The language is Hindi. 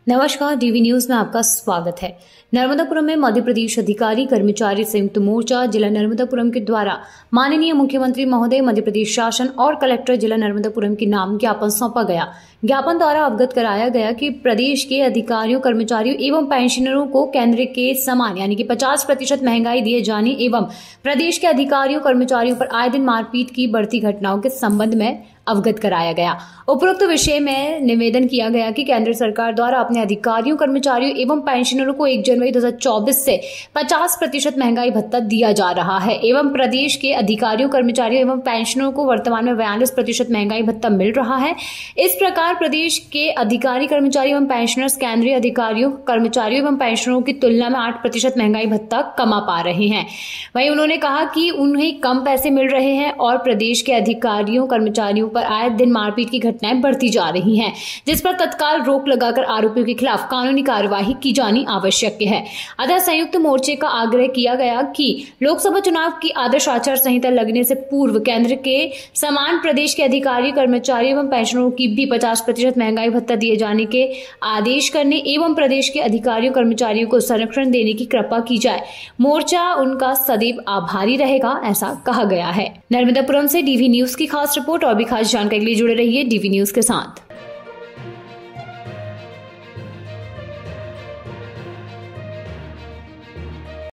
नमस्कार, डीवी न्यूज में आपका स्वागत है। नर्मदापुरम में मध्य प्रदेश अधिकारी कर्मचारी संयुक्त मोर्चा जिला नर्मदापुरम के द्वारा माननीय मुख्यमंत्री महोदय, मध्य प्रदेश शासन और कलेक्टर जिला नर्मदापुरम के नाम ज्ञापन सौंपा गया। ज्ञापन द्वारा अवगत कराया गया कि प्रदेश के अधिकारियों, कर्मचारियों एवं पेंशनरों को केंद्र के समान यानी कि 50% महंगाई दिए जाने एवं प्रदेश के अधिकारियों, कर्मचारियों पर आए दिन मारपीट की बढ़ती घटनाओं के संबंध में अवगत कराया गया। उपरोक्त विषय में निवेदन किया गया कि केंद्र सरकार द्वारा अपने अधिकारियों, कर्मचारियों एवं पेंशनरों को 1 जनवरी 2024 से 50% महंगाई भत्ता दिया जा रहा है एवं प्रदेश के अधिकारियों, कर्मचारियों एवं पेंशनरों को वर्तमान में 42% महंगाई भत्ता मिल रहा है। इस प्रकार प्रदेश के अधिकारी, कर्मचारी एवं पेंशनर्स केंद्रीय अधिकारियों, कर्मचारियों एवं पेंशनरों की तुलना में 8% महंगाई भत्ता कमा पा रहे हैं। वहीं उन्होंने कहा कि उन्हें कम पैसे मिल रहे हैं और प्रदेश के अधिकारियों, कर्मचारियों पर आए दिन मारपीट की घटनाएं बढ़ती जा रही हैं, जिस पर तत्काल रोक लगाकर आरोपियों के खिलाफ कानूनी कार्यवाही की जानी आवश्यक है। अतः संयुक्त मोर्चे का आग्रह किया गया कि लोकसभा चुनाव की आदर्श आचार संहिता लगने से पूर्व केंद्र के समान प्रदेश के अधिकारी, कर्मचारी एवं पेंशनरों की भी 50% महंगाई भत्ता दिए जाने के आदेश करने एवं प्रदेश के अधिकारियों, कर्मचारियों को संरक्षण देने की कृपा की जाए। मोर्चा उनका सदैव आभारी रहेगा, ऐसा कहा गया है। नर्मदापुरम से डीवी न्यूज की खास रिपोर्ट। और भी खास जानकारी के लिए जुड़े रहिए डीवी न्यूज के साथ।